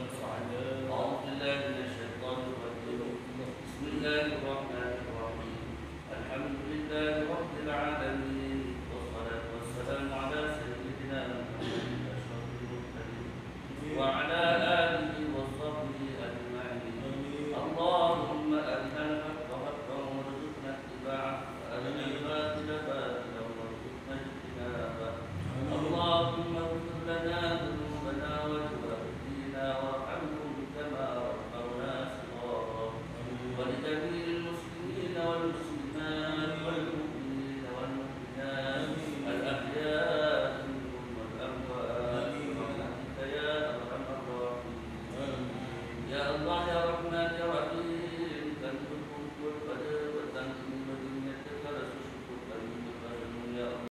أعوذ بالله من الشيطان الرجيم. بسم الله الرحمن الرحيم. الحمد لله رب العالمين، والصلاة والسلام على سيدنا محمد أشرف المرسلين وعلى آله وصحبه أجمعين. اللهم أرنا الحق حقا وارزقنا اتباعه، وأرنا الباطل باطلا وارزقنا اجتنابه. اللهم اغفر لنا ذنوبنا ولوالدينا وارحمهم كما ربونا صغارا، ولجميع المسلمين والمسلمات والمؤمنين والمؤمنات الأحياء منهم والأموات برحمتك يا أرحم الراحمين. يا الله يا